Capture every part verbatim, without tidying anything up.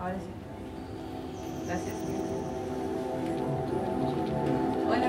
Ahora sí. Gracias. Hola,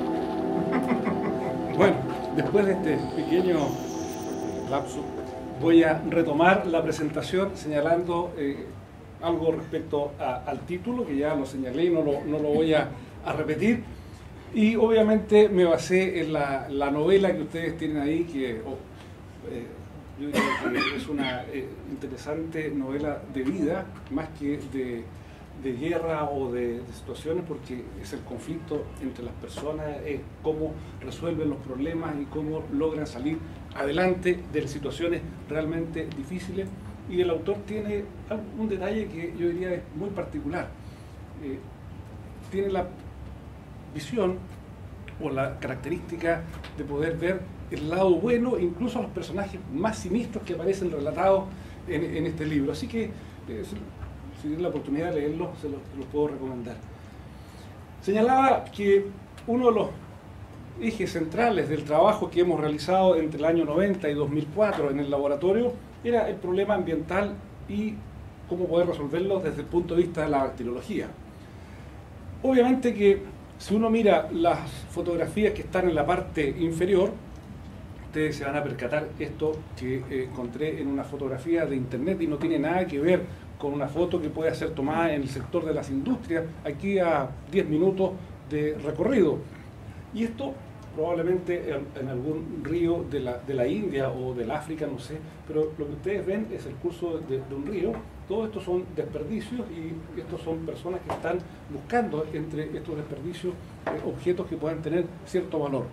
profesor. Bueno, después de este pequeño lapso, voy a retomar la presentación señalando eh, algo respecto a, al título, que ya lo señalé y no lo, no lo voy a, a repetir. Y obviamente me basé en la, la novela que ustedes tienen ahí, que oh, eh, yo diría que es una eh, interesante novela de vida, más que de, de guerra o de, de situaciones, porque es el conflicto entre las personas, es cómo resuelven los problemas y cómo logran salir adelante de situaciones realmente difíciles. Y el autor tiene un detalle que yo diría es muy particular. Eh, tiene la visión o la característica de poder ver el lado bueno, incluso a los personajes más siniestros que aparecen relatados en, en este libro. Así que, eh, si tienen la oportunidad de leerlo, se los, se los puedo recomendar. Señalaba que uno de los ejes centrales del trabajo que hemos realizado entre el año noventa y dos mil cuatro en el laboratorio era el problema ambiental y cómo poder resolverlo desde el punto de vista de la bacteriología. Obviamente que si uno mira las fotografías que están en la parte inferior, ustedes se van a percatar esto que eh, encontré en una fotografía de internet y no tiene nada que ver con una foto que puede ser tomada en el sector de las industrias, aquí a diez minutos de recorrido. Y esto probablemente en, en algún río de la, de la India o del África, no sé, pero lo que ustedes ven es el curso de, de un río. Todo esto son desperdicios y estos son personas que están buscando entre estos desperdicios eh, objetos que puedan tener cierto valor.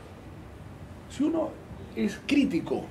Si uno es crítico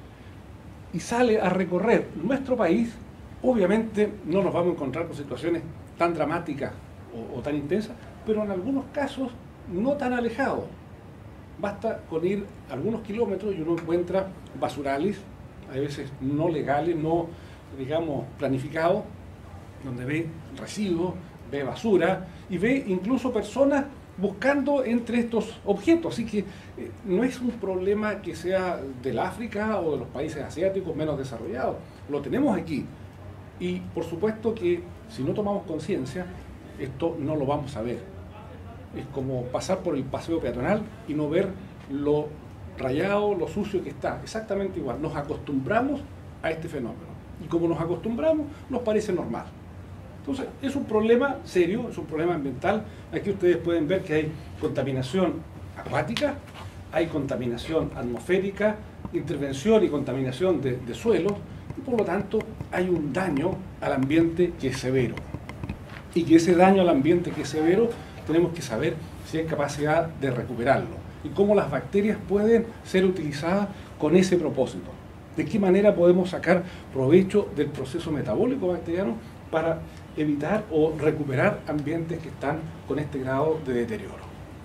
y sale a recorrer nuestro país, obviamente no nos vamos a encontrar con situaciones tan dramáticas o, o tan intensas, pero en algunos casos no tan alejados. Basta con ir algunos kilómetros y uno encuentra basurales, a veces no legales, no, digamos, planificados, donde ve residuos, ve basura y ve incluso personas buscando entre estos objetos. Así que eh, no es un problema que sea del África o de los países asiáticos menos desarrollados. Lo tenemos aquí. Y por supuesto que si no tomamos conciencia, esto no lo vamos a ver. Es como pasar por el paseo peatonal y no ver lo rayado, lo sucio que está. Exactamente igual. Nos acostumbramos a este fenómeno. Y como nos acostumbramos, nos parece normal. Entonces, es un problema serio, es un problema ambiental. Aquí ustedes pueden ver que hay contaminación acuática, hay contaminación atmosférica, intervención y contaminación de, de suelos, y por lo tanto hay un daño al ambiente que es severo. Y que ese daño al ambiente que es severo, tenemos que saber si hay capacidad de recuperarlo y cómo las bacterias pueden ser utilizadas con ese propósito. De qué manera podemos sacar provecho del proceso metabólico bacteriano para evitar o recuperar ambientes que están con este grado de deterioro.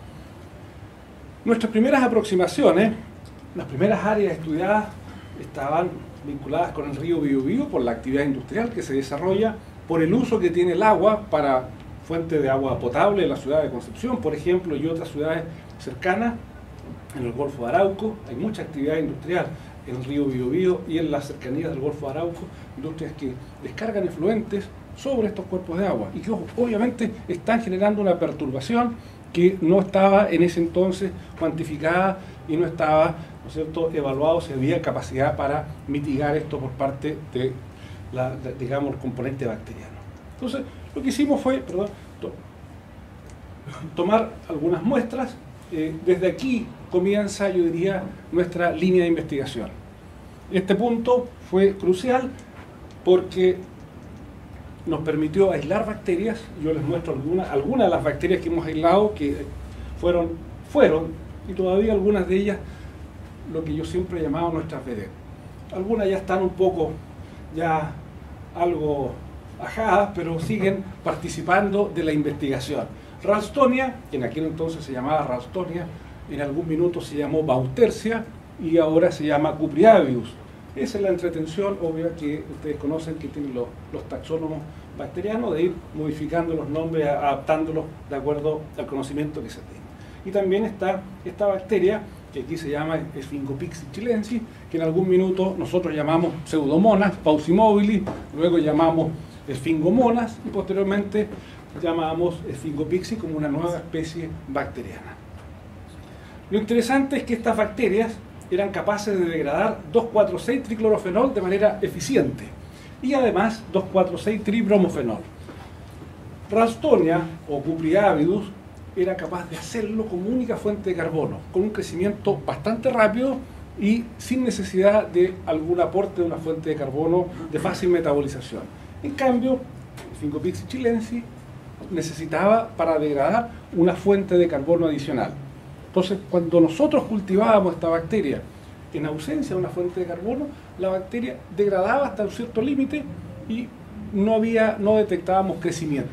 Nuestras primeras aproximaciones, las primeras áreas estudiadas estaban vinculadas con el río Biobío por la actividad industrial que se desarrolla, por el uso que tiene el agua para fuente de agua potable en la ciudad de Concepción, por ejemplo, y otras ciudades cercanas, en el Golfo de Arauco. Hay mucha actividad industrial en el río Biobío y en las cercanías del Golfo de Arauco, industrias que descargan efluentes sobre estos cuerpos de agua y que obviamente están generando una perturbación que no estaba en ese entonces cuantificada y no estaba, ¿no es cierto?, evaluado si había capacidad para mitigar esto por parte de, la, de, digamos, el componente bacteriano. Entonces, lo que hicimos fue, perdón, to tomar algunas muestras. Eh, desde aquí comienza, yo diría, nuestra línea de investigación. Este punto fue crucial porque nos permitió aislar bacterias. Yo les muestro algunas, algunas de las bacterias que hemos aislado, que fueron, fueron, y todavía algunas de ellas, lo que yo siempre he llamado nuestras vedettes. Algunas ya están un poco, ya algo ajadas, pero siguen participando de la investigación. Ralstonia, que en aquel entonces se llamaba Ralstonia, en algún minuto se llamó Bautercia y ahora se llama Cupriabius. Esa es la entretención obvia que ustedes conocen, que tienen los, los taxónomos bacterianos, de ir modificando los nombres, adaptándolos de acuerdo al conocimiento que se tiene. Y también está esta bacteria, que aquí se llama Sphingopyxis chilensis, que en algún minuto nosotros llamamos Pseudomonas paucimobili, luego llamamos esfingomonas y posteriormente llamamos esfingopixis como una nueva especie bacteriana. Lo interesante es que estas bacterias eran capaces de degradar dos cuatro seis triclorofenol de manera eficiente y además dos cuatro seis tribromofenol. Ralstonia o Cupriavidus era capaz de hacerlo como única fuente de carbono, con un crecimiento bastante rápido y sin necesidad de algún aporte de una fuente de carbono de fácil metabolización. En cambio, Esfingopixis chilensis necesitaba para degradar una fuente de carbono adicional. Entonces, cuando nosotros cultivábamos esta bacteria en ausencia de una fuente de carbono, la bacteria degradaba hasta un cierto límite y no, había, no detectábamos crecimiento.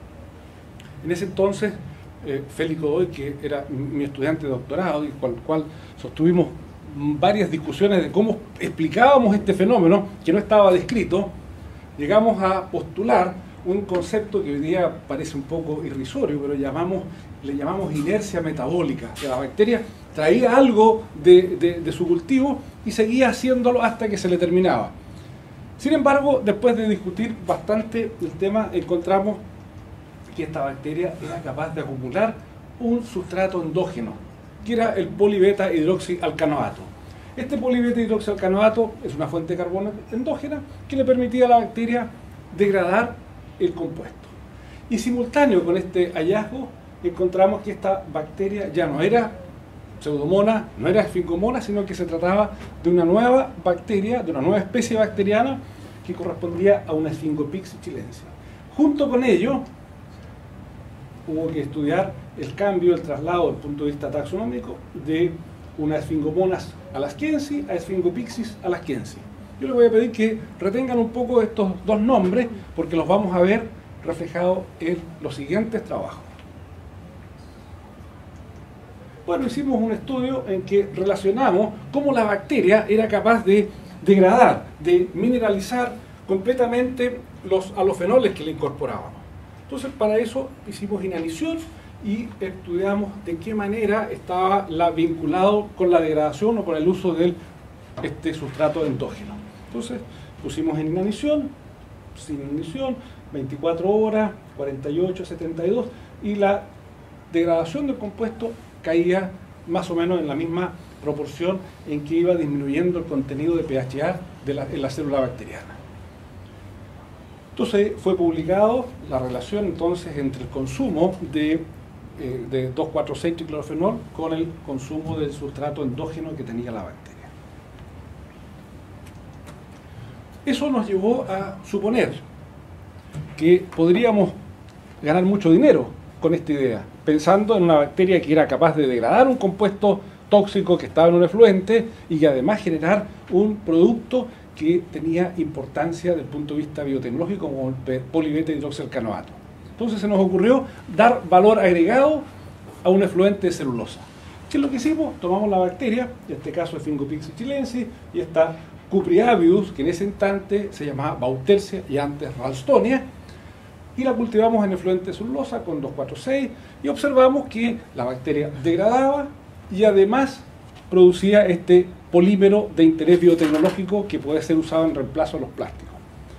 En ese entonces, eh, Félix Godoy, que era mi estudiante de doctorado y con el cual sostuvimos varias discusiones de cómo explicábamos este fenómeno que no estaba descrito, llegamos a postular un concepto que hoy día parece un poco irrisorio, pero llamamos, le llamamos inercia metabólica, que la bacteria traía algo de, de, de su cultivo y seguía haciéndolo hasta que se le terminaba. Sin embargo, después de discutir bastante el tema, encontramos que esta bacteria era capaz de acumular un sustrato endógeno, que era el polibeta hidroxialcanoato. Este polibeta hidroxialcanoato es una fuente de carbono endógena que le permitía a la bacteria degradar el compuesto. Y simultáneo con este hallazgo encontramos que esta bacteria ya no era pseudomona, no era esfingomona, sino que se trataba de una nueva bacteria, de una nueva especie bacteriana que correspondía a una Esfingopixis chilensis. Junto con ello hubo que estudiar el cambio, el traslado desde el punto de vista taxonómico de una Esfingomonas alaskensis a Esfingopixis alaskensis. Yo les voy a pedir que retengan un poco estos dos nombres porque los vamos a ver reflejados en los siguientes trabajos. Bueno, hicimos un estudio en que relacionamos cómo la bacteria era capaz de degradar, de mineralizar completamente los alofenoles que le incorporábamos. Entonces, para eso hicimos inanición y estudiamos de qué manera estaba la, vinculado con la degradación o con el uso de este sustrato endógeno. Entonces, pusimos en inanición, sin inanición, veinticuatro horas, cuarenta y ocho, setenta y dos, y la degradación del compuesto caía más o menos en la misma proporción en que iba disminuyendo el contenido de P H A de la, en la célula bacteriana. Entonces fue publicado la relación entonces entre el consumo de, eh, de dos cuatro seis triclorofenol con el consumo del sustrato endógeno que tenía la bacteria. Eso nos llevó a suponer que podríamos ganar mucho dinero con esta idea, pensando en una bacteria que era capaz de degradar un compuesto tóxico que estaba en un efluente y que además generar un producto que tenía importancia desde el punto de vista biotecnológico como el polibeta hidroxialcanoato. Entonces se nos ocurrió dar valor agregado a un efluente de celulosa. ¿Qué es lo que hicimos? Tomamos la bacteria, en este caso Esfingopixis chilensis, y esta Cupriavidus, que en ese instante se llamaba Bautercia y antes Ralstonia, y la cultivamos en efluente de celulosa con dos cuatro seis y observamos que la bacteria degradaba y además producía este polímero de interés biotecnológico que puede ser usado en reemplazo de los plásticos.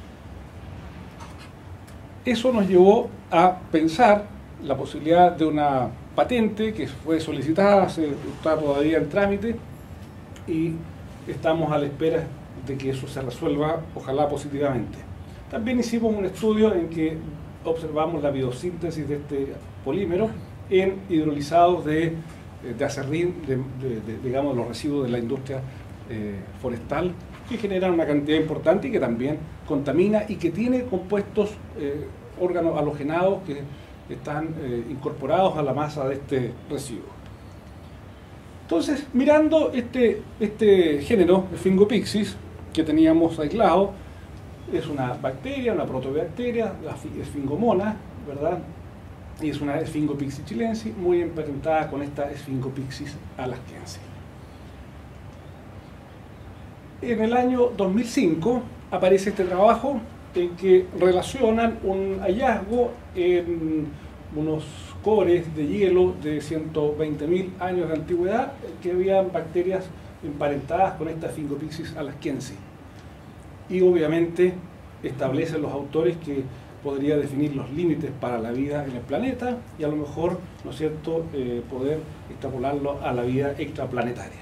Eso nos llevó a pensar la posibilidad de una patente que fue solicitada, está todavía en trámite y estamos a la espera de que eso se resuelva, ojalá positivamente. También hicimos un estudio en que observamos la biosíntesis de este polímero en hidrolizados de, de acerrín, de, de, de, digamos, los residuos de la industria eh, forestal, que generan una cantidad importante y que también contamina y que tiene compuestos eh, órganos halogenados que están eh, incorporados a la masa de este residuo. Entonces, mirando este, este género, Esfingopixis, que teníamos aislado, es una bacteria, una protobacteria, la esfingomona, ¿verdad? Y es una Esfingopixis chilensis muy emparentada con esta Esfingopixis alaskensis. En el año dos mil cinco aparece este trabajo en que relacionan un hallazgo en unos cores de hielo de ciento veinte mil años de antigüedad que habían bacterias emparentadas con esta Esfingopixis alaskensis. Y obviamente establecen los autores que podría definir los límites para la vida en el planeta y a lo mejor, ¿no es cierto?, eh, poder extrapolarlo a la vida extraplanetaria.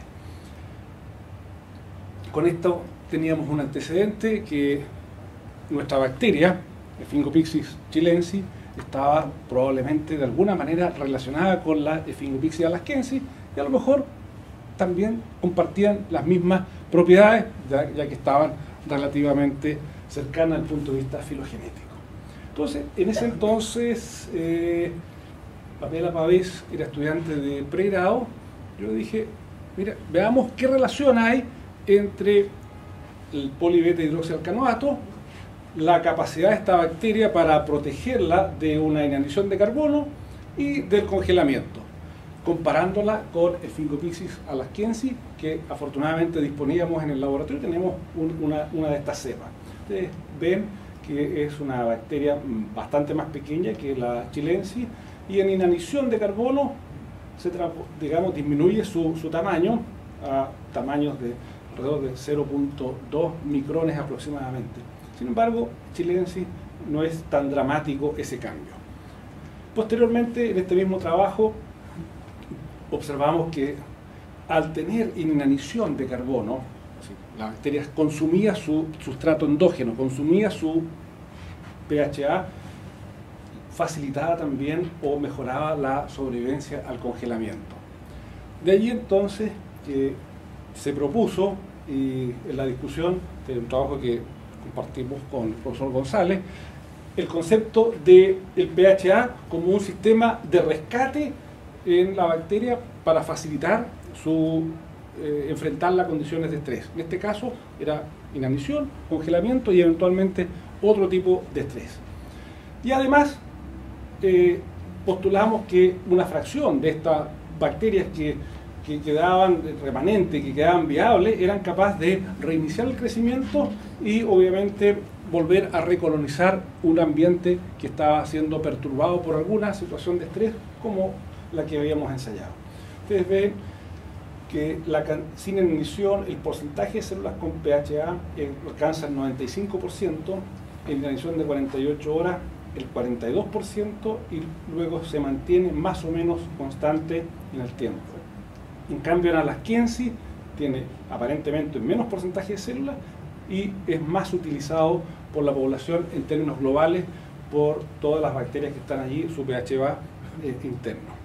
Con esto teníamos un antecedente que nuestra bacteria, Ephingopyxis chilensis, estaba probablemente de alguna manera relacionada con la Ephingopyxis alaskensis y a lo mejor también compartían las mismas propiedades, ya, ya que estaban relativamente cercanas desde el punto de vista filogenético. Entonces, en ese entonces, eh, Pamela Pavés era estudiante de pregrado. Yo dije, mira, veamos qué relación hay entre el polibeta hidroxialcanoato, la capacidad de esta bacteria para protegerla de una inanición de carbono y del congelamiento, comparándola con Ephingopyxis alaskensis, que afortunadamente disponíamos en el laboratorio. Tenemos un, una, una de estas cepas. Ustedes ven que es una bacteria bastante más pequeña que la chilensis y en inanición de carbono se, digamos, disminuye su, su tamaño a tamaños de alrededor de cero punto dos micrones aproximadamente. Sin embargo, chilensis no es tan dramático ese cambio. Posteriormente, en este mismo trabajo, observamos que al tener inanición de carbono, la bacteria consumía su sustrato endógeno, consumía su pHa, facilitaba también o mejoraba la sobrevivencia al congelamiento. De allí entonces eh, se propuso, y en la discusión de un trabajo que compartimos con el profesor González, el concepto del pHa como un sistema de rescate en la bacteria para facilitar su eh, enfrentar las condiciones de estrés. En este caso era inanición, congelamiento y eventualmente otro tipo de estrés. Y además eh, postulamos que una fracción de estas bacterias que, que quedaban remanentes, que quedaban viables, eran capaces de reiniciar el crecimiento y obviamente volver a recolonizar un ambiente que estaba siendo perturbado por alguna situación de estrés como la que habíamos ensayado. Ustedes ven que la, sin inanición el porcentaje de células con pHa eh, alcanza el noventa y cinco por ciento, en inanición de cuarenta y ocho horas el cuarenta y dos por ciento y luego se mantiene más o menos constante en el tiempo. En cambio, en alaskensis tiene aparentemente menos porcentaje de células y es más utilizado por la población en términos globales por todas las bacterias que están allí, su pHa eh, interno.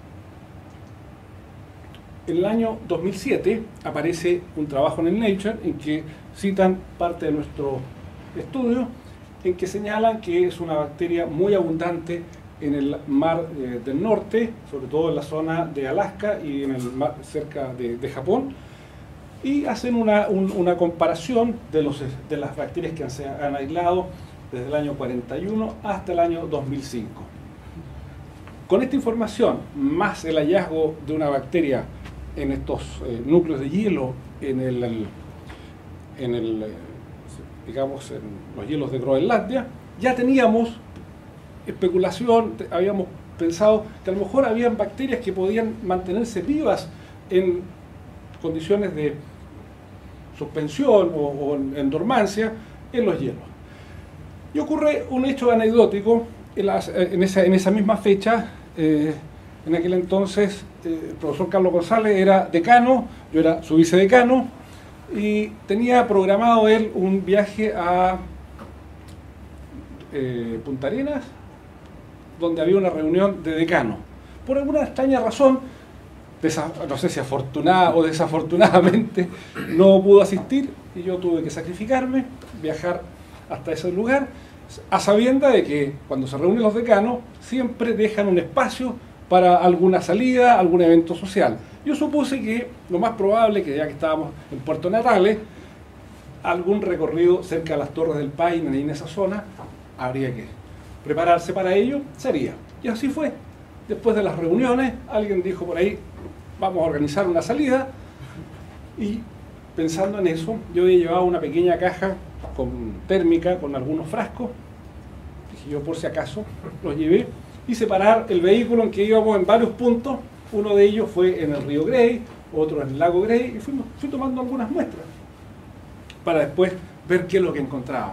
En el año dos mil siete aparece un trabajo en el Nature en que citan parte de nuestro estudio, en que señalan que es una bacteria muy abundante en el mar eh, del norte, sobre todo en la zona de Alaska y en el mar cerca de, de Japón, y hacen una, un, una comparación de, los, de las bacterias que se han aislado desde el año cuarenta y uno hasta el año dos mil cinco. Con esta información, más el hallazgo de una bacteria en estos eh, núcleos de hielo en el, el, en el eh, digamos en los hielos de Groenlandia, ya teníamos especulación, habíamos pensado que a lo mejor habían bacterias que podían mantenerse vivas en condiciones de suspensión o, o en, en dormancia en los hielos. Y ocurre un hecho anecdótico en, las, en, esa, en esa misma fecha. eh, En aquel entonces eh, el profesor Carlos González era decano, yo era su vicedecano, y tenía programado él un viaje a eh, Punta Arenas, donde había una reunión de decano. Por alguna extraña razón, no sé si afortunada o desafortunadamente, no pudo asistir y yo tuve que sacrificarme, viajar hasta ese lugar, a sabienda de que cuando se reúnen los decanos siempre dejan un espacio para alguna salida, algún evento social. Yo supuse que lo más probable, que ya que estábamos en Puerto Natales, algún recorrido cerca de las Torres del Paine y en esa zona, habría que prepararse para ello, sería. Y así fue. Después de las reuniones, alguien dijo por ahí, vamos a organizar una salida, y pensando en eso, yo había llevado una pequeña caja con térmica, con algunos frascos, dije yo por si acaso, los llevé, y separar el vehículo en que íbamos en varios puntos. Uno de ellos fue en el río Grey, otro en el lago Grey, y fuimos, fui tomando algunas muestras para después ver qué es lo que encontrábamos.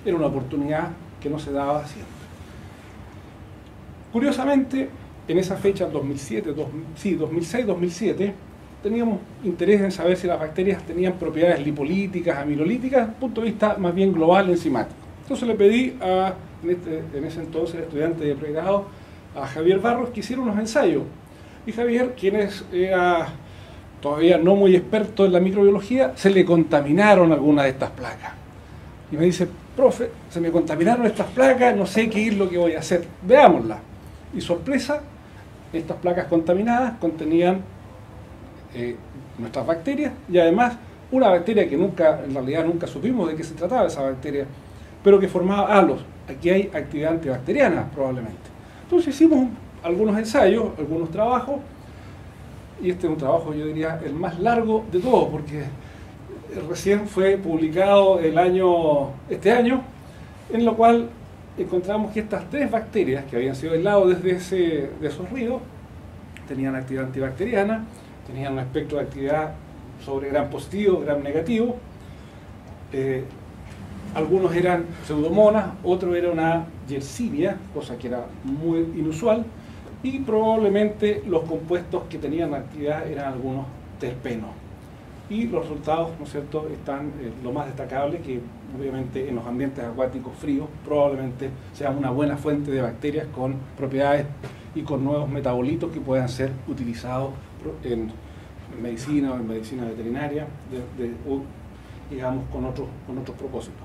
era una oportunidad que no se daba siempre. Curiosamente, en esa fecha, dos mil siete, dos, sí, dos mil seis dos mil siete, teníamos interés en saber si las bacterias tenían propiedades lipolíticas, amilolíticas, desde el punto de vista más bien global enzimático. Entonces le pedí a, en, este, en ese entonces, estudiante de pregrado, a Javier Barros, que hiciera unos ensayos. Y Javier, quien es, era todavía no muy experto en la microbiología, se le contaminaron algunas de estas placas. Y me dice, profe, se me contaminaron estas placas, no sé qué es lo que voy a hacer, veámoslas. Y sorpresa, estas placas contaminadas contenían eh, nuestras bacterias y además una bacteria que nunca, en realidad nunca supimos de qué se trataba esa bacteria, pero que formaba halos. Aquí hay actividad antibacteriana probablemente. Entonces hicimos algunos ensayos, algunos trabajos, y este es un trabajo, yo diría, el más largo de todos, porque recién fue publicado el año, este año, en lo cual encontramos que estas tres bacterias que habían sido aisladas desde ese, de esos ríos tenían actividad antibacteriana, tenían un espectro de actividad sobre gram positivo, gram negativo, eh, algunos eran pseudomonas, otro era una yersinia, cosa que era muy inusual, y probablemente los compuestos que tenían actividad eran algunos terpenos. Y los resultados, ¿no es cierto?, están eh, lo más destacable, que obviamente en los ambientes acuáticos fríos probablemente sea una buena fuente de bacterias con propiedades y con nuevos metabolitos que puedan ser utilizados en medicina o en medicina veterinaria, de, de, o, digamos, con otros, con otros propósitos.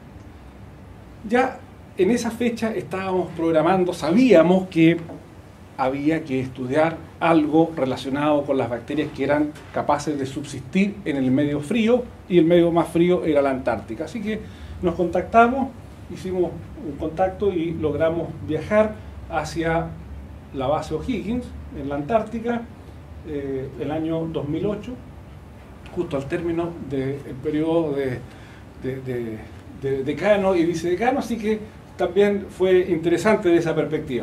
Ya en esa fecha estábamos programando, sabíamos que había que estudiar algo relacionado con las bacterias que eran capaces de subsistir en el medio frío, y el medio más frío era la Antártica. Así que nos contactamos, hicimos un contacto y logramos viajar hacia la base O'Higgins, en la Antártica, eh, el año dos mil ocho, justo al término del periodo de, de, de, de decano y vicedecano, así que también fue interesante de esa perspectiva.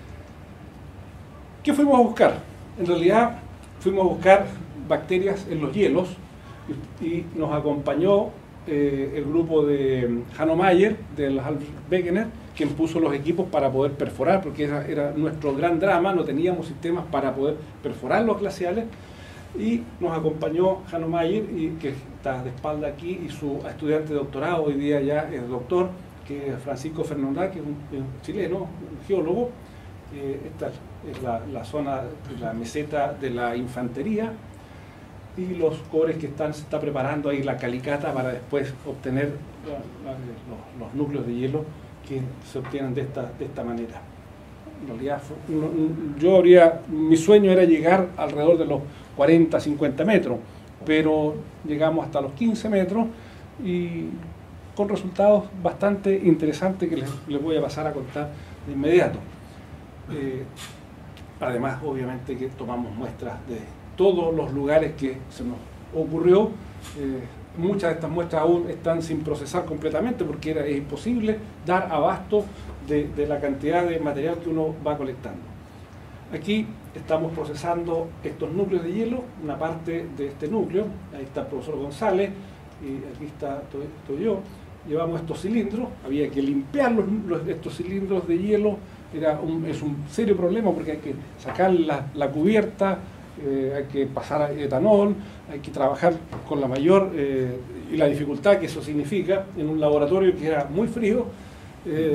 ¿Qué fuimos a buscar? En realidad fuimos a buscar bacterias en los hielos y nos acompañó eh, el grupo de Hanno Mayer, del Albert Wegener, quien puso los equipos para poder perforar, porque era, era nuestro gran drama, no teníamos sistemas para poder perforar los glaciales, y nos acompañó Hanno Mayer, y, que está de espalda aquí, y su estudiante de doctorado, hoy día ya es doctor, que es Francisco Fernandá, que es un, un chileno, un geólogo. Eh, esta es la, la zona, la meseta de la infantería, y los cores que están, se está preparando ahí la calicata para después obtener la, la, los, los núcleos de hielo que se obtienen de esta, de esta manera. En realidad, fue, no, yo habría, mi sueño era llegar alrededor de los cuarenta, cincuenta metros, pero llegamos hasta los quince metros y con resultados bastante interesantes que les, les voy a pasar a contar de inmediato. Eh, además, obviamente, que tomamos muestras de todos los lugares que se nos ocurrió. Eh, muchas de estas muestras aún están sin procesar completamente porque era, es imposible dar abasto de, de la cantidad de material que uno va colectando. Aquí estamos procesando estos núcleos de hielo, una parte de este núcleo. Ahí está el profesor González y aquí está todo, todo yo. Llevamos estos cilindros, había que limpiar los, los, estos cilindros de hielo. Era un, es un serio problema porque hay que sacar la, la cubierta, eh, hay que pasar a etanol, hay que trabajar con la mayor eh, y la dificultad que eso significa en un laboratorio que era muy frío, eh,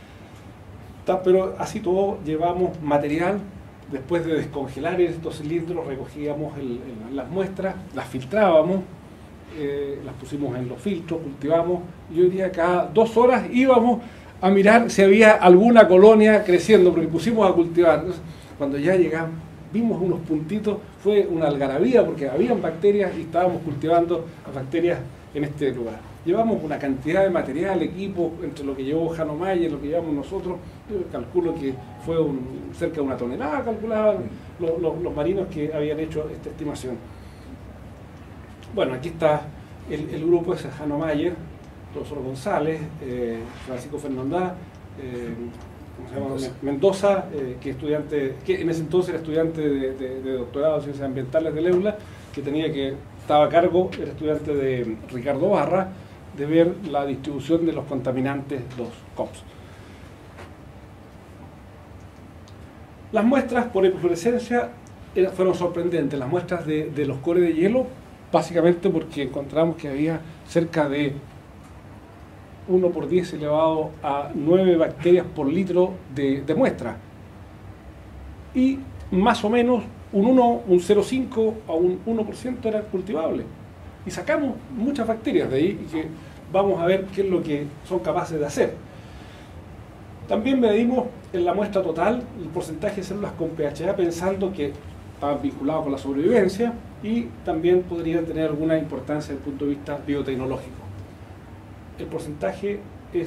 ta, pero así todo llevamos material. Después de descongelar estos cilindros recogíamos el, el, las muestras, las filtrábamos, eh, las pusimos en los filtros, cultivamos, y hoy día cada dos horas íbamos a mirar si había alguna colonia creciendo, porque pusimos a cultivar. Entonces, cuando ya llegamos, vimos unos puntitos, fue una algarabía porque habían bacterias y estábamos cultivando las bacterias en este lugar. Llevamos una cantidad de material, equipo, entre lo que llevó Hanno Mayer, lo que llevamos nosotros, yo calculo que fue un, cerca de una tonelada, calculaban los, los, los marinos que habían hecho esta estimación. Bueno, aquí está el, el grupo, ese es Hanno Mayer, profesor González, eh, Francisco Fernandá, eh, ¿cómo se llama? Mendoza, Mendoza eh, que, estudiante, que en ese entonces era estudiante de, de, de doctorado en ciencias ambientales del EULA, que tenía que estaba a cargo, era estudiante de Ricardo Barra, de ver la distribución de los contaminantes, los C O P S. Las muestras por ecofluorescencia fueron sorprendentes, las muestras de, de los cores de hielo, básicamente porque encontramos que había cerca de uno por diez elevado a nueve bacterias por litro de, de muestra. Y más o menos un uno, un cero coma cinco a un uno por ciento era cultivable. Y sacamos muchas bacterias de ahí y que vamos a ver qué es lo que son capaces de hacer. También medimos en la muestra total el porcentaje de células con pHa, pensando que estaban vinculados con la sobrevivencia y también podrían tener alguna importancia desde el punto de vista biotecnológico. El porcentaje es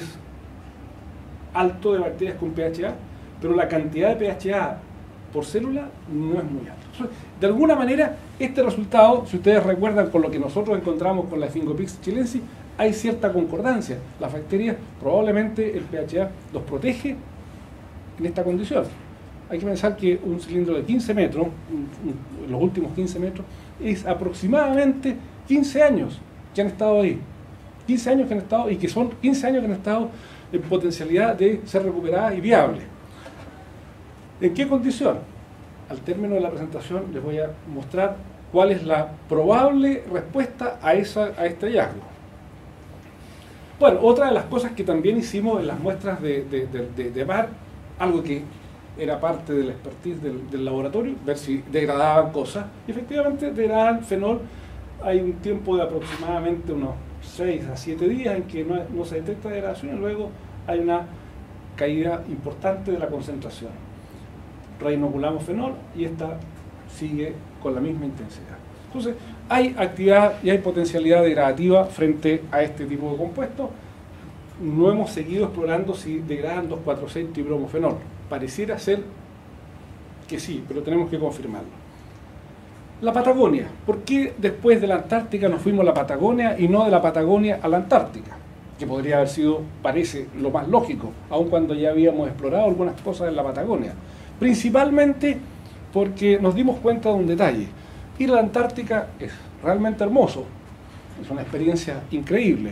alto de bacterias con pHa, pero la cantidad de pHa por célula no es muy alta. De alguna manera, este resultado, si ustedes recuerdan con lo que nosotros encontramos con la Fingopix chilensis, hay cierta concordancia. Las bacterias, probablemente el pHa los protege en esta condición. Hay que pensar que un cilindro de quince metros, los últimos quince metros, es aproximadamente quince años que han estado ahí. quince años que han estado, y que son quince años que han estado en potencialidad de ser recuperadas y viables. ¿En qué condición? Al término de la presentación les voy a mostrar cuál es la probable respuesta a, esa, a este hallazgo. Bueno, otra de las cosas que también hicimos en las muestras de, de, de, de, de bar, algo que era parte del expertise del, del laboratorio, ver si degradaban cosas, y efectivamente degradan fenol. Hay un tiempo de aproximadamente unos seis a siete días en que no, no se detecta degradación y luego hay una caída importante de la concentración. Reinoculamos fenol y esta sigue con la misma intensidad. Entonces, hay actividad y hay potencialidad degradativa frente a este tipo de compuestos. No hemos seguido explorando si degradan dos cuatro seis tribromofenol. Pareciera ser que sí, pero tenemos que confirmarlo. La Patagonia. ¿Por qué después de la Antártica nos fuimos a la Patagonia y no de la Patagonia a la Antártica? Que podría haber sido, parece, lo más lógico, aun cuando ya habíamos explorado algunas cosas en la Patagonia. Principalmente porque nos dimos cuenta de un detalle. Ir a la Antártica es realmente hermoso, es una experiencia increíble,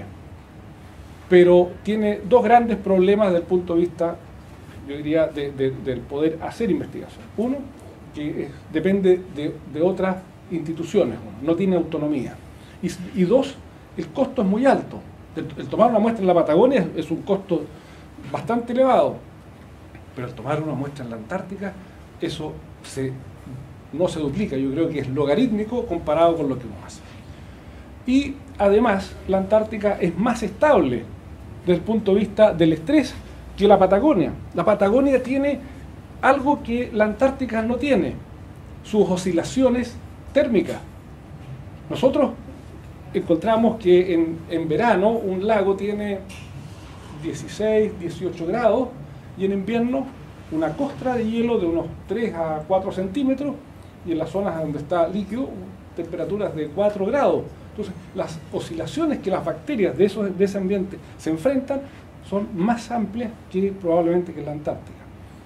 pero tiene dos grandes problemas desde el punto de vista, yo diría, de, de, del poder hacer investigación. Uno, que es, depende de, de otras instituciones, no tiene autonomía. Y, y dos, el costo es muy alto. El, el tomar una muestra en la Patagonia es, es un costo bastante elevado, pero al tomar una muestra en la Antártica, eso se, no se duplica, yo creo que es logarítmico comparado con lo que uno hace. Y además, la Antártica es más estable desde el punto de vista del estrés que la Patagonia. La Patagonia tiene algo que la Antártica no tiene, sus oscilaciones térmicas. Nosotros encontramos que en, en verano un lago tiene dieciséis, dieciocho grados y en invierno una costra de hielo de unos tres a cuatro centímetros y en las zonas donde está líquido temperaturas de cuatro grados. Entonces las oscilaciones que las bacterias de, esos, de ese ambiente se enfrentan son más amplias que probablemente que en la Antártica,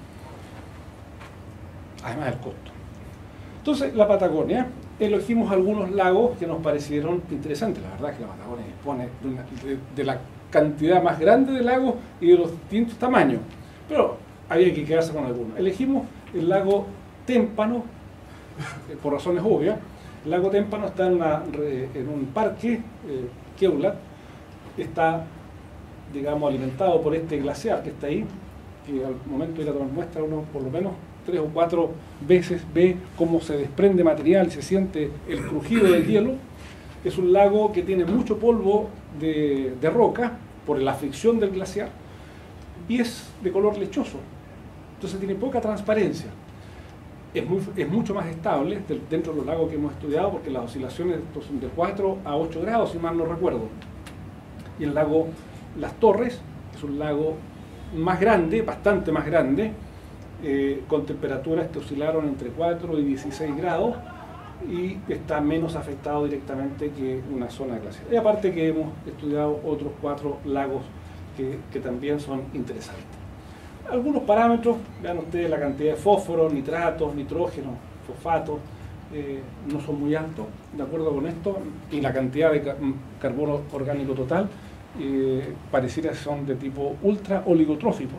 además del costo. Entonces la Patagonia, elegimos algunos lagos que nos parecieron interesantes. La verdad es que la Patagonia dispone de, una, de, de la cantidad más grande de lagos y de los distintos tamaños, pero había que quedarse con algunos. Elegimos el lago Témpano, por razones obvias. El lago Témpano está en, una, en un parque, eh, Keulat, está, digamos, alimentado por este glaciar que está ahí, que al momento de ir a tomar muestra uno por lo menos tres o cuatro veces ve cómo se desprende material y se siente el crujido del hielo. Es un lago que tiene mucho polvo de, de roca por la fricción del glaciar y es de color lechoso, entonces tiene poca transparencia. Es, muy, es mucho más estable dentro de los lagos que hemos estudiado porque las oscilaciones son de cuatro a ocho grados, si mal no recuerdo. Y el lago Las Torres es un lago más grande, bastante más grande, eh, con temperaturas que oscilaron entre cuatro y dieciséis grados y está menos afectado directamente que una zona glaciar. Y aparte que hemos estudiado otros cuatro lagos que, que también son interesantes. Algunos parámetros, vean ustedes la cantidad de fósforo, nitratos, nitrógeno, fosfatos, eh, no son muy altos, de acuerdo con esto, y la cantidad de carbono orgánico total eh, pareciera que son de tipo ultra oligotrófico.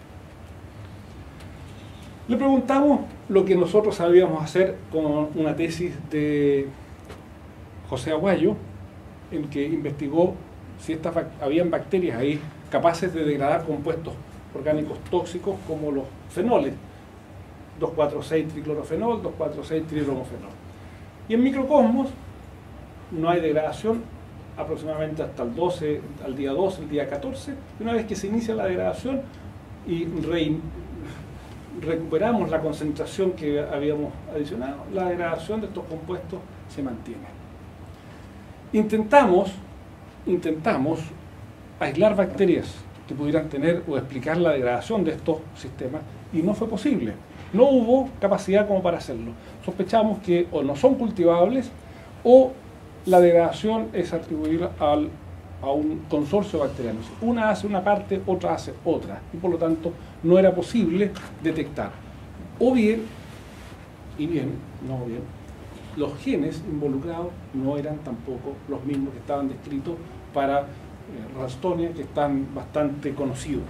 Le preguntamos lo que nosotros sabíamos hacer con una tesis de José Aguayo, en que investigó si estas, habían bacterias ahí capaces de degradar compuestos orgánicos tóxicos como los fenoles, dos cuatro seis triclorofenol, dos cuatro seis tribromofenol. Y en microcosmos no hay degradación aproximadamente hasta el doce, al día doce, el día catorce, y una vez que se inicia la degradación y re, recuperamos la concentración que habíamos adicionado, la degradación de estos compuestos se mantiene. Intentamos, intentamos aislar bacterias que pudieran tener o explicar la degradación de estos sistemas y no fue posible. No hubo capacidad como para hacerlo. Sospechamos que o no son cultivables o la degradación es atribuible al, a un consorcio bacteriano. Una hace una parte, otra hace otra y por lo tanto no era posible detectar. O bien, y bien, no bien, los genes involucrados no eran tampoco los mismos que estaban descritos para eh, Ralstonia, que están bastante conocidos.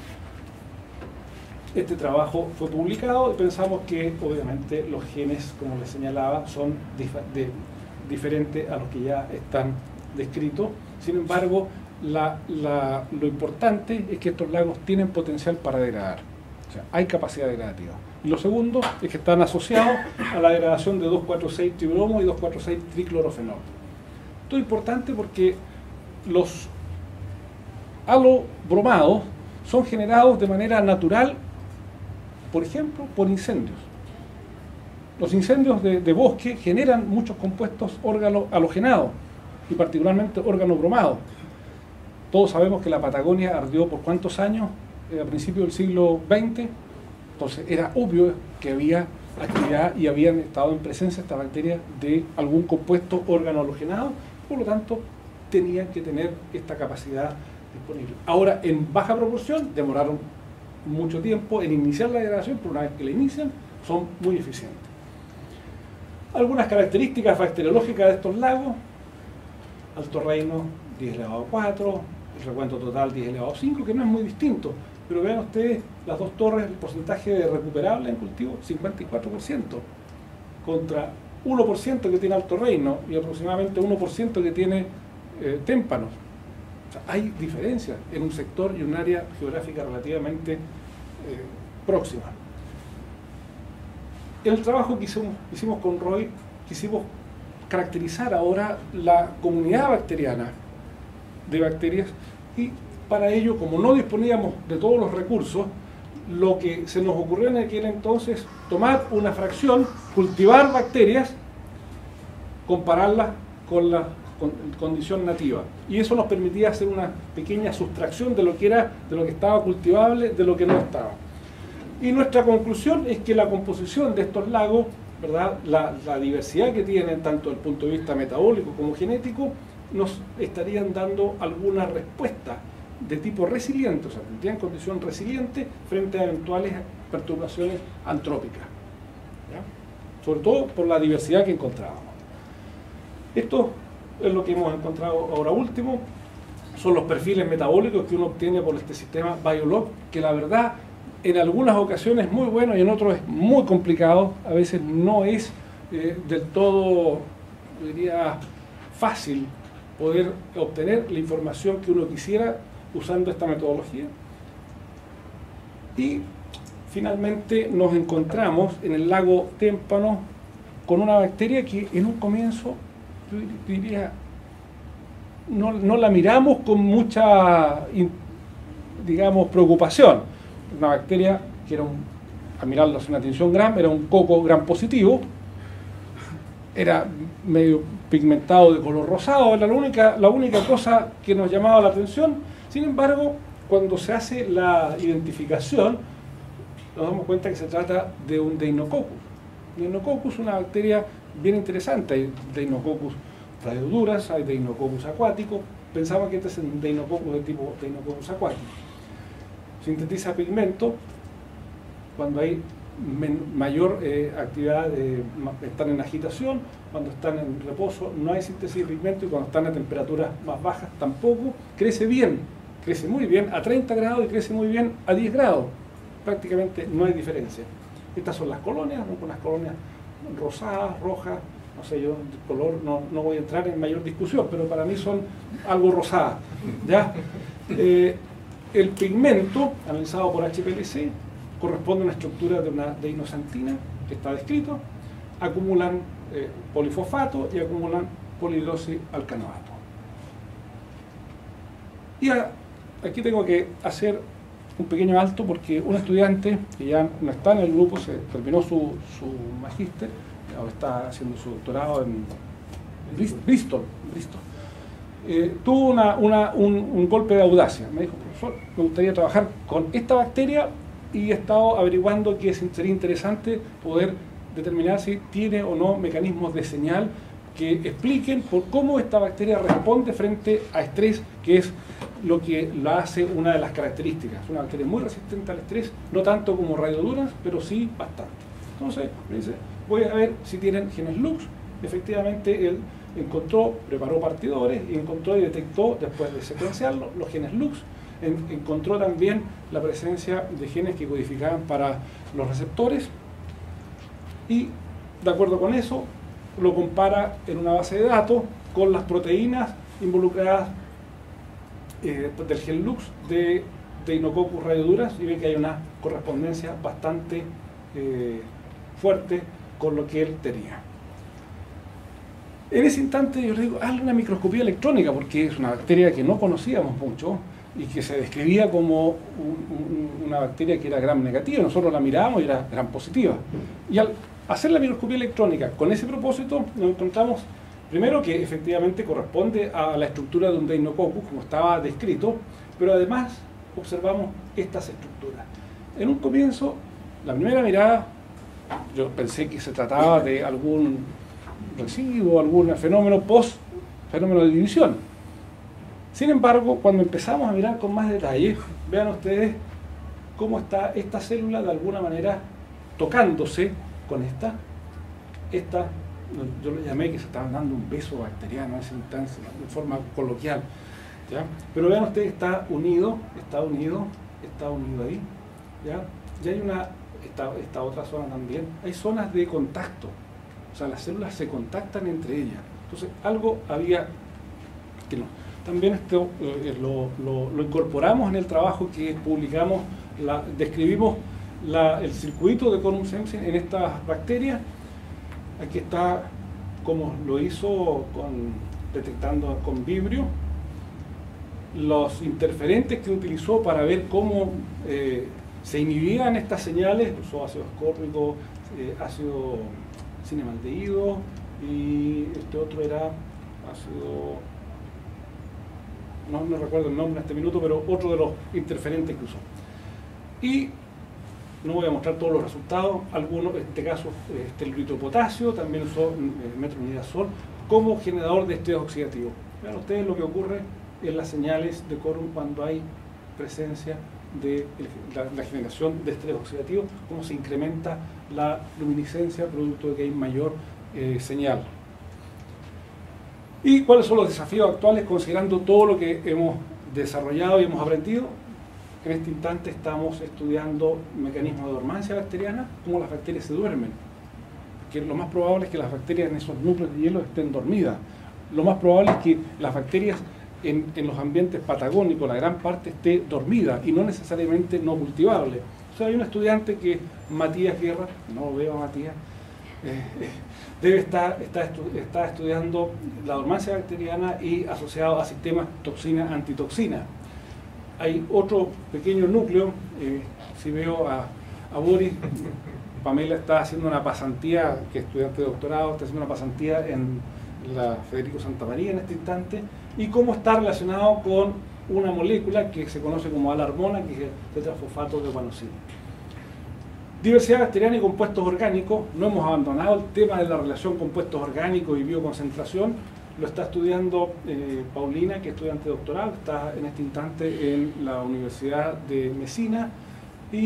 Este trabajo fue publicado y pensamos que obviamente los genes, como les señalaba, son dif de, diferentes a los que ya están descritos. Sin embargo, la, la, lo importante es que estos lagos tienen potencial para degradar. O sea, hay capacidad degradativa. Y lo segundo es que están asociados a la degradación de dos cuatro seis tribromo y dos cuatro seis triclorofenol. Esto es importante porque los halobromados son generados de manera natural, por ejemplo, por incendios. Los incendios de, de bosque generan muchos compuestos órgano halogenados y particularmente órgano bromado. Todos sabemos que la Patagonia ardió por cuántos años, eh, a principios del siglo veinte, entonces era obvio que había actividad y habían estado en presencia estas bacterias de algún compuesto órgano halogenado, por lo tanto tenían que tener esta capacidad disponible. Ahora, en baja proporción, demoraron mucho tiempo en iniciar la degradación, pero una vez que la inician, son muy eficientes. Algunas características bacteriológicas de estos lagos: alto reino diez elevado a cuatro, el recuento total diez elevado a cinco, que no es muy distinto, pero vean ustedes las dos torres, el porcentaje de recuperable en cultivo, cincuenta y cuatro por ciento, contra uno por ciento que tiene alto reino y aproximadamente uno por ciento que tiene eh, témpanos. O sea, hay diferencias en un sector y un área geográfica relativamente eh, próxima. En el trabajo que hicimos, hicimos con Roy, quisimos caracterizar ahora la comunidad bacteriana de bacterias y para ello, como no disponíamos de todos los recursos, lo que se nos ocurrió en aquel entonces, tomar una fracción, cultivar bacterias, compararlas con la con, condición nativa. Y eso nos permitía hacer una pequeña sustracción de lo que era, de lo que estaba cultivable, de lo que no estaba. Y nuestra conclusión es que la composición de estos lagos, ¿verdad?, la, la diversidad que tienen, tanto desde el punto de vista metabólico como genético, nos estarían dando alguna respuesta de tipo resiliente, o sea, tendrían condición resiliente frente a eventuales perturbaciones antrópicas, ¿ya? Sobre todo por la diversidad que encontrábamos. Esto es lo que hemos encontrado ahora último, son los perfiles metabólicos que uno obtiene por este sistema Biolog, que la verdad en algunas ocasiones es muy bueno y en otros es muy complicado, a veces no es eh, del todo, diría, fácil poder obtener la información que uno quisiera usando esta metodología. Y finalmente nos encontramos en el lago Témpano con una bacteria que en un comienzo, yo diría, no, no la miramos con mucha, digamos, preocupación. Una bacteria que era, un, a mirarla sin atención gram, era un coco gram positivo, era medio pigmentado de color rosado, era la única, la única cosa que nos llamaba la atención. Sin embargo, cuando se hace la identificación, nos damos cuenta que se trata de un Deinococcus. Deinococcus es una bacteria bien interesante. Hay Deinococcus radioduras, hay Deinococcus acuático. Pensamos que este es un Deinococcus de tipo Deinococcus acuático. Sintetiza pigmento cuando hay men, mayor eh, actividad, eh, están en agitación, cuando están en reposo no hay síntesis de pigmento y cuando están a temperaturas más bajas tampoco. Crece bien, crece muy bien a treinta grados y crece muy bien a diez grados. Prácticamente no hay diferencia. Estas son las colonias, ¿no? Unas colonias rosadas, rojas, no sé, yo el color no, no voy a entrar en mayor discusión, pero para mí son algo rosadas, ¿ya? Eh, el pigmento, analizado por H P L C, corresponde a una estructura de una deinosantina, que está descrito, acumulan eh, polifosfato y acumulan polihidroxialcanoato. Y a, aquí tengo que hacer un pequeño alto porque un estudiante que ya no está en el grupo, se terminó su, su magíster, ahora está haciendo su doctorado en Bristol, Bristol. Eh, tuvo una, una, un, un golpe de audacia. Me dijo, profesor, me gustaría trabajar con esta bacteria y he estado averiguando que sería interesante poder determinar si tiene o no mecanismos de señal que expliquen por cómo esta bacteria responde frente a estrés, que es lo que la hace una de las características. Es una bacteria muy resistente al estrés, no tanto como radioduras, pero sí bastante. Entonces, me dice, voy a ver si tienen genes Lux. Efectivamente, él encontró, preparó partidores y encontró y detectó, después de secuenciarlo, los genes Lux. En, encontró también la presencia de genes que codificaban para los receptores y, de acuerdo con eso, lo compara en una base de datos con las proteínas involucradas eh, del gen Lux de Deinococcus radioduras y ve que hay una correspondencia bastante eh, fuerte con lo que él tenía. En ese instante yo le digo, hazle una microscopía electrónica porque es una bacteria que no conocíamos mucho y que se describía como un, un, una bacteria que era gram negativa. Nosotros la mirábamos y era gram positiva. Y al hacer la microscopía electrónica con ese propósito nos encontramos primero que efectivamente corresponde a la estructura de un Deinococcus como estaba descrito, pero además observamos estas estructuras. En un comienzo, la primera mirada, yo pensé que se trataba de algún residuo, algún fenómeno post fenómeno de división. Sin embargo, cuando empezamos a mirar con más detalle, vean ustedes cómo está esta célula de alguna manera tocándose con esta, esta, yo le llamé que se estaban dando un beso bacteriano en esa instancia, de forma coloquial, ¿ya? Pero vean ustedes, está unido, está unido, está unido ahí, ¿ya? Y hay una, esta, esta otra zona también, hay zonas de contacto, o sea, las células se contactan entre ellas, entonces algo había que no. También esto eh, lo, lo, lo incorporamos en el trabajo que publicamos, la, describimos la, el circuito de quorum sensing en estas bacterias. Aquí está como lo hizo con, detectando con Vibrio, los interferentes que utilizó para ver cómo eh, se inhibían estas señales, usó ácido ascórbico, eh, ácido cinemaldehído y este otro era ácido... No, no recuerdo el nombre en este minuto, pero otro de los interferentes que usó. Y no voy a mostrar todos los resultados, algunos, en este caso, este, el potasio, también usó eh, metronidazol como generador de estrés oxidativo. Vean ustedes lo que ocurre en las señales de quórum cuando hay presencia de el, la, la generación de estrés oxidativo, cómo se incrementa la luminiscencia producto de que hay mayor eh, señal. ¿Y cuáles son los desafíos actuales considerando todo lo que hemos desarrollado y hemos aprendido? En este instante estamos estudiando mecanismos de dormancia bacteriana, cómo las bacterias se duermen. Porque lo más probable es que las bacterias en esos núcleos de hielo estén dormidas. Lo más probable es que las bacterias en, en los ambientes patagónicos, la gran parte esté dormida y no necesariamente no cultivable. O sea, hay un estudiante que, Matías Guerra, no lo veo a Matías, eh, debe estar está, estu está estudiando la dormancia bacteriana y asociado a sistemas toxina-antitoxina. Hay otro pequeño núcleo, eh, si veo a, a Boris, Pamela está haciendo una pasantía, que es estudiante de doctorado, está haciendo una pasantía en la Federico Santa María en este instante, y cómo está relacionado con una molécula que se conoce como alarmona, que es el tetrafosfato de guanosina. Diversidad bacteriana y compuestos orgánicos. No hemos abandonado el tema de la relación compuestos orgánicos y bioconcentración. Lo está estudiando eh, Paulina, que es estudiante de doctorado, está en este instante en la Universidad de Messina, y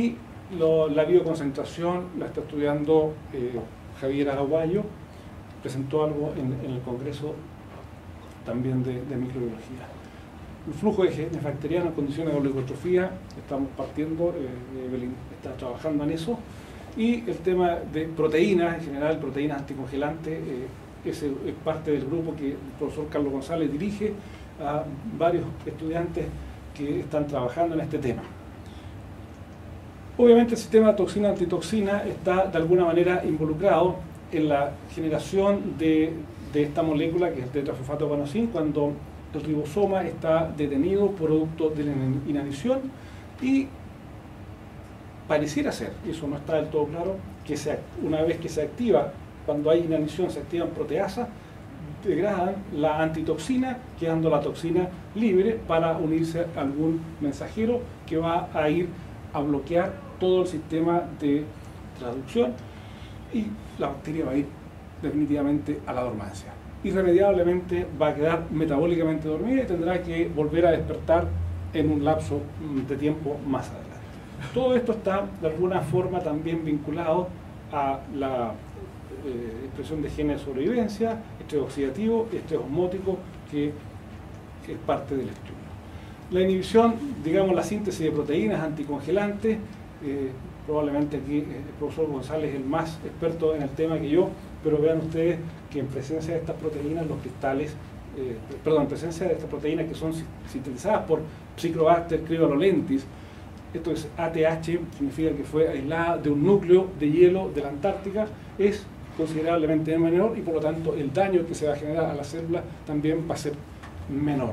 lo, la bioconcentración la está estudiando eh, Javier Aguayo, presentó algo en, en el Congreso también de, de microbiología. El flujo de genes bacterianos en condiciones de oligotrofía, estamos partiendo, eh, Evelyn está trabajando en eso, y el tema de proteínas, en general proteínas anticongelantes, eh, ese es parte del grupo que el profesor Carlos González dirige a varios estudiantes que están trabajando en este tema. Obviamente el sistema toxina-antitoxina está de alguna manera involucrado en la generación de, de esta molécula que es el tetrafosfato guanosina cuando el ribosoma está detenido producto de la inanición y pareciera ser, y eso no está del todo claro, que se, una vez que se activa, cuando hay inanición se activan proteasas, degradan la antitoxina, quedando la toxina libre para unirse a algún mensajero que va a ir a bloquear todo el sistema de traducción y la bacteria va a ir definitivamente a la dormancia. Irremediablemente va a quedar metabólicamente dormida y tendrá que volver a despertar en un lapso de tiempo más adelante. Todo esto está de alguna forma también vinculado a la eh, expresión de genes de sobrevivencia, estrés oxidativo, estrés osmótico, que, que es parte del estudio. La inhibición, digamos, la síntesis de proteínas anticongelantes, eh, probablemente aquí el profesor González es el más experto en el tema que yo, pero vean ustedes que en presencia de estas proteínas, los cristales, eh, perdón, en presencia de estas proteínas que son sintetizadas por Psicrobacter criollolentis, esto es A T H, significa que fue aislada de un núcleo de hielo de la Antártica, es considerablemente menor y por lo tanto el daño que se va a generar a la célula también va a ser menor.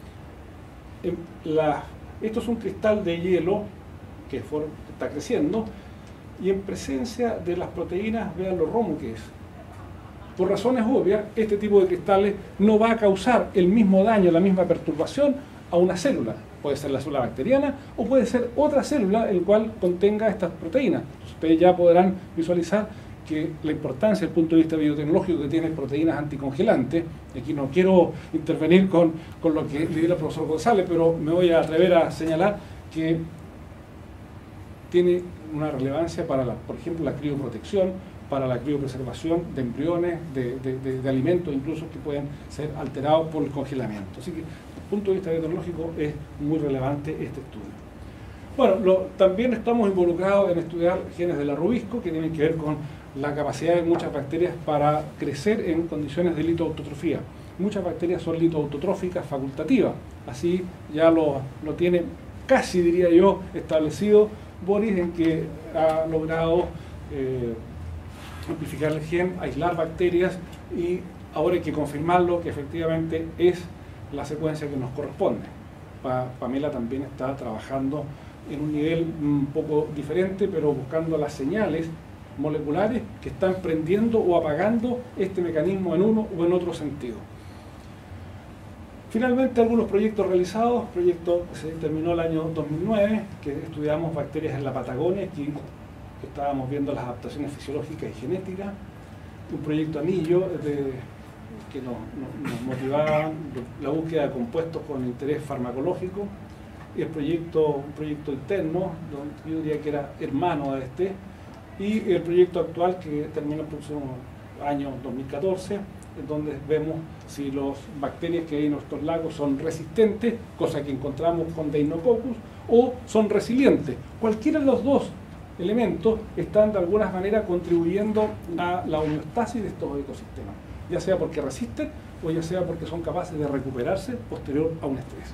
La, esto es un cristal de hielo que for, está creciendo y en presencia de las proteínas, vean lo romo que es. Por razones obvias, este tipo de cristales no va a causar el mismo daño, la misma perturbación a una célula. Puede ser la célula bacteriana o puede ser otra célula el cual contenga estas proteínas. Entonces, ustedes ya podrán visualizar que la importancia desde el punto de vista biotecnológico que tienen proteínas anticongelantes. Aquí no quiero intervenir con, con lo que le dio el profesor González, pero me voy a atrever a señalar que tiene una relevancia para, la, por ejemplo, la crioprotección, para la criopreservación de embriones, de, de, de, de alimentos incluso que pueden ser alterados por el congelamiento. Así que desde el punto de vista biotecnológico es muy relevante este estudio. Bueno, lo, también estamos involucrados en estudiar genes del arrubisco que tienen que ver con la capacidad de muchas bacterias para crecer en condiciones de litoautotrofía. Muchas bacterias son litoautotróficas facultativas, así ya lo, lo tiene casi, diría yo, establecido Boris, en que ha logrado eh, amplificar el gen, aislar bacterias y ahora hay que confirmarlo que efectivamente es la secuencia que nos corresponde. Pa, Pamela también está trabajando en un nivel un poco diferente, pero buscando las señales moleculares que están prendiendo o apagando este mecanismo en uno o en otro sentido. Finalmente, algunos proyectos realizados, proyecto que se terminó el año dos mil nueve, que estudiamos bacterias en la Patagonia, aquí estábamos viendo las adaptaciones fisiológicas y genéticas, un proyecto anillo de, que nos, nos, nos motivaba la búsqueda de compuestos con interés farmacológico, y el proyecto, un proyecto interno, yo diría que era hermano de este, y el proyecto actual que termina el próximo año dos mil catorce, en donde vemos si las bacterias que hay en nuestros lagos son resistentes, cosa que encontramos con Deinococcus, o son resilientes. Cualquiera de los dos elementos están de alguna manera contribuyendo a la homeostasis de estos ecosistemas, ya sea porque resisten o ya sea porque son capaces de recuperarse posterior a un estrés.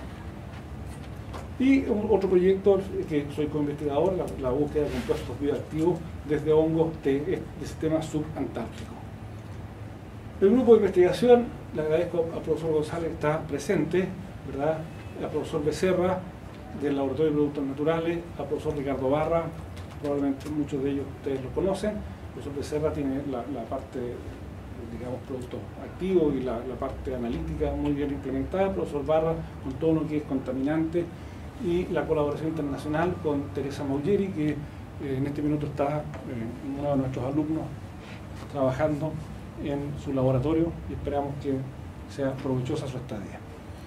Y otro proyecto que soy co-investigador, la, la búsqueda de compuestos bioactivos desde hongos de, de sistema subantártico. El grupo de investigación, le agradezco al profesor González que está presente, ¿verdad? Al profesor Becerra del Laboratorio de Productos Naturales, al profesor Ricardo Barra, probablemente muchos de ellos ustedes lo conocen. El profesor Becerra tiene la, la parte, digamos, productos activos y la, la parte analítica muy bien implementada. El profesor Barra con todo lo que es contaminante y la colaboración internacional con Teresa Maugieri, que eh, en este minuto está eh, uno de nuestros alumnos trabajando en su laboratorio y esperamos que sea provechosa su estadía.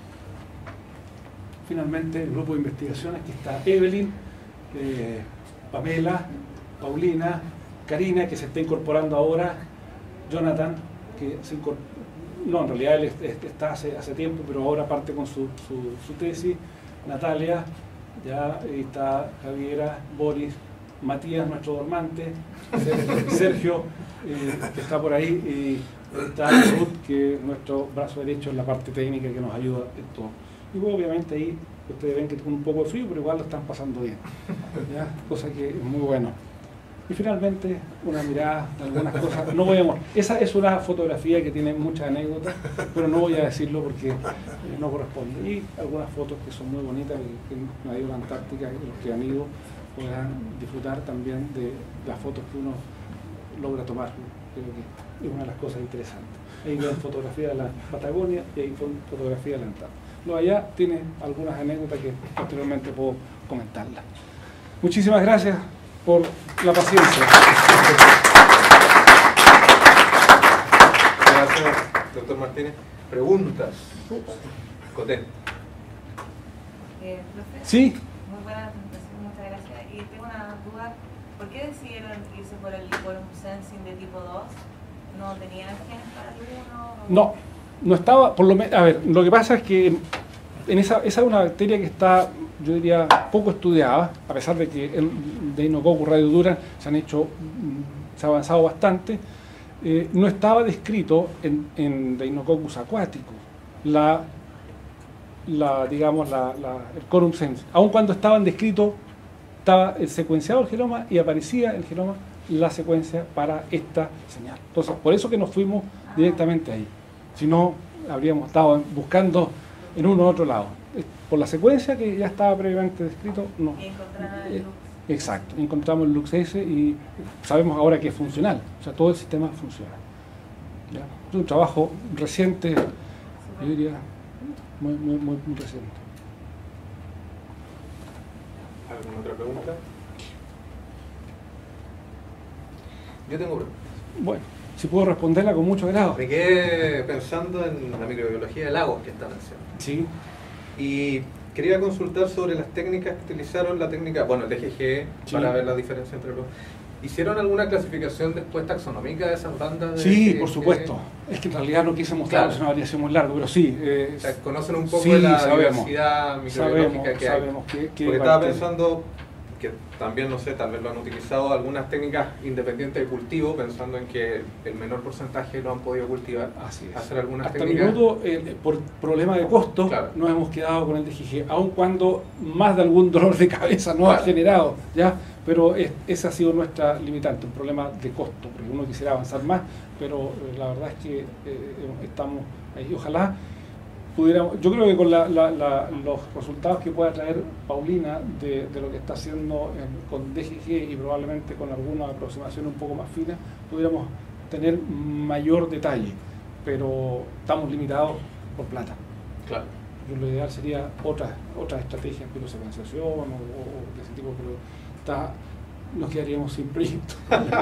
Finalmente, el grupo de investigaciones que está Evelyn, eh, Pamela, Paulina, Karina, que se está incorporando ahora, Jonathan, que se incorpora, no, en realidad él está hace, hace tiempo, pero ahora parte con su, su, su tesis, Natalia, ya está Javiera, Boris, Matías, nuestro dormante, Sergio, eh, que está por ahí, y está Ruth, que es nuestro brazo derecho en la parte técnica que nos ayuda en todo. Y bueno, obviamente ahí ustedes ven que tiene un poco de frío, pero igual lo están pasando bien, ¿ya? Cosa que es muy bueno. Y finalmente, una mirada de algunas cosas. No voy a mostrar. Esa es una fotografía que tiene muchas anécdotas, pero no voy a decirlo porque eh, no corresponde. Y algunas fotos que son muy bonitas, que, que me ha ido a la Antártica, y los que han ido puedan disfrutar también de las fotos que uno logra tomar. Creo que es una de las cosas interesantes. Ahí ven fotografía de la Patagonia y ahí son fotografía de la Antártica. Lo allá tiene algunas anécdotas que posteriormente puedo comentarlas. Muchísimas gracias por la paciencia. Gracias, doctor Martínez. Preguntas. Coté. Eh, profe, Sí. muy buena presentación, muchas gracias. Y tengo una duda, ¿por qué decidieron irse por el quorum sensing de tipo dos? ¿No tenían genes para el uno? No, no estaba, por lo menos, a ver, lo que pasa es que en esa, esa es una bacteria que está, yo diría, poco estudiada, a pesar de que en Deinococcus radiodura se han hecho, se ha avanzado bastante, eh, no estaba descrito en, en Deinococcus acuático, la, la, digamos, la, la, el quorum sensing. Aun cuando estaban descritos, estaba el secuenciado el genoma y aparecía el genoma la secuencia para esta señal. Entonces, por eso que nos fuimos directamente ahí. Si no, habríamos estado buscando en uno u otro lado. Por la secuencia que ya estaba previamente descrito, no. Y encontraron el Eh, Lux. Exacto, encontramos el Lux S y sabemos ahora que es funcional, o sea, todo el sistema funciona. ¿Ya? Es un trabajo reciente, yo diría, muy, muy, muy, muy reciente. ¿Alguna otra pregunta? Yo tengo preguntas. Bueno, si puedo responderla con mucho agrado. Me quedé pensando en la microbiología de lagos que está mencionando. Sí. Y quería consultar sobre las técnicas que utilizaron, la técnica, bueno, el D G G, Sí. para ver la diferencia entre los... ¿Hicieron alguna clasificación después taxonómica de esas bandas? De Sí, D G G? por supuesto. Es que en realidad no quise mostrarlo, Claro. si no habría sido muy largo, pero sí. Eh, O sea, ¿conocen un poco sí, de la sabemos. diversidad microbiológica Sabemos, que hay? sabemos que, que Porque estaba bacterias. pensando que también, no sé, tal vez lo han utilizado algunas técnicas independientes de cultivo, pensando en que el menor porcentaje lo han podido cultivar. Así es. Hacer algunas Hasta el técnicas. minuto, eh, por problema de costo, Claro. nos hemos quedado con el D G G, aun cuando más de algún dolor de cabeza nos ha Claro. generado, ¿ya? Pero es, esa ha sido nuestra limitante, un problema de costo, porque uno quisiera avanzar más, pero eh, la verdad es que eh, estamos ahí. Ojalá pudiéramos, yo creo que con la, la, la, los resultados que pueda traer Paulina de, de lo que está haciendo en, con D G G y probablemente con alguna aproximación un poco más fina, pudiéramos tener mayor detalle, pero estamos limitados por plata. Claro. Yo lo ideal sería otras otras estrategias, pilosecuenciación o, o de ese tipo, pero está, nos quedaríamos sin proyecto.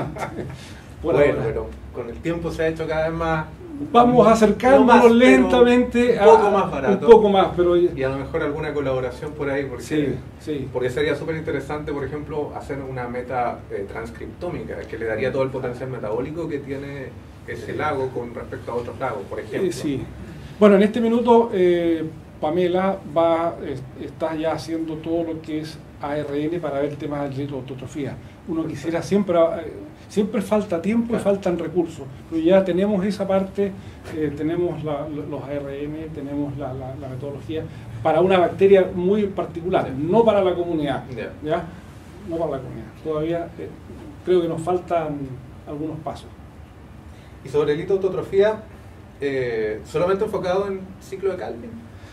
Por Bueno, ahora. pero con el tiempo se ha hecho cada vez más... Vamos acercándonos no más, pero lentamente un poco a más barato. un poco más, pero Y a lo mejor alguna colaboración por ahí, porque, sí, sí. porque sería súper interesante, por ejemplo, hacer una meta eh, transcriptómica que le daría todo el potencial metabólico que tiene ese lago con respecto a otros lagos, por ejemplo. Eh, sí. Bueno, en este minuto eh, Pamela va, es- está ya haciendo todo lo que es A R N para ver temas de eritrotrofía. Uno quisiera siempre, eh, siempre falta tiempo y Claro. faltan recursos, pero ya tenemos esa parte, eh, tenemos la- lo- los A R N, tenemos la, la- la metodología para una bacteria muy particular, Sí. no para la comunidad, Ya. ¿ya? No para la comunidad. Todavía eh, creo que nos faltan algunos pasos. Y sobre el litoautotrofía, eh, solamente enfocado en ciclo de Calvin.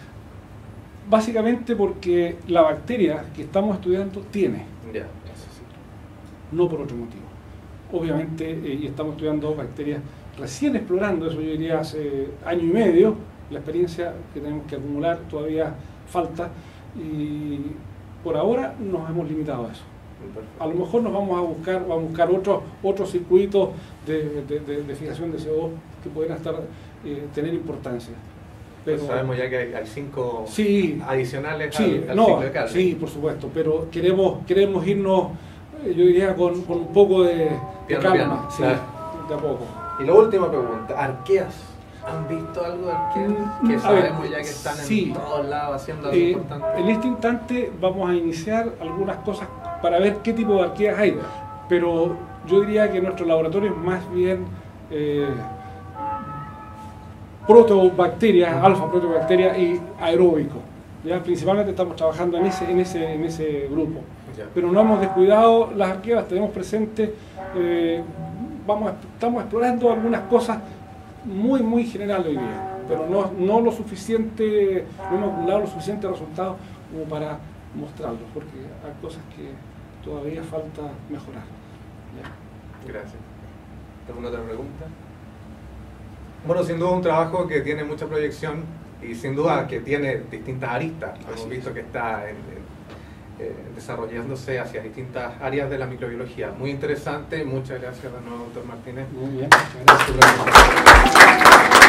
Básicamente porque la bacteria que estamos estudiando tiene, Ya. no por otro motivo. Obviamente, eh, y estamos estudiando bacterias recién explorando, eso yo diría hace año y medio, la experiencia que tenemos que acumular todavía falta, y por ahora nos hemos limitado a eso. A lo mejor nos vamos a buscar, vamos a buscar otros otros circuitos de, de, de, de fijación de C O dos que pueden estar, eh, tener importancia. Pero sabemos ya que hay, hay cinco sí, adicionales sí, al, al no, ciclo de Calvin. sí, por supuesto, pero queremos, queremos irnos yo diría con, con un poco de, de Piano, calma, piano, sí, claro. de a poco. Y la última pregunta, ¿arqueas? ¿Han visto algo de arqueas? Mm, Que a sabemos ver, ya que están sí. en todos lados haciendo algo Eh, importante. en este instante vamos a iniciar algunas cosas para ver qué tipo de arqueas hay, pero yo diría que nuestro laboratorio es más bien eh, protobacterias, alfa protobacterias y aeróbico. ¿Ya? Principalmente estamos trabajando en ese, en ese, en ese grupo. Ya. Pero no hemos descuidado las arqueas, las tenemos presentes, eh, vamos, estamos explorando algunas cosas muy, muy generales hoy día, pero no, no lo suficiente, no hemos acumulado los suficientes resultados como para mostrarlos, porque hay cosas que todavía falta mejorar. ¿Ya? Gracias. ¿Alguna otra pregunta? Bueno, sin duda un trabajo que tiene mucha proyección y sin duda que tiene distintas aristas. Hemos Así visto es. que está en, en, eh, desarrollándose hacia distintas áreas de la microbiología. Muy interesante. Muchas gracias de nuevo, doctor Martínez. Muy bien, Gracias.